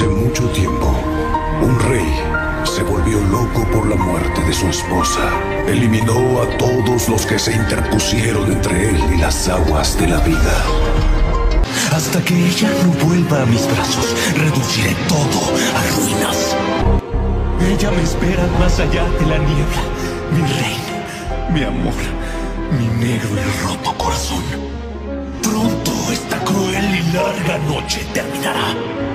Hace mucho tiempo, un rey se volvió loco por la muerte de su esposa. Eliminó a todos los que se interpusieron entre él y las aguas de la vida. Hasta que ella no vuelva a mis brazos, reduciré todo a ruinas. Ella me espera más allá de la niebla, mi reina, mi amor, mi negro y roto corazón. Pronto esta cruel y larga noche terminará.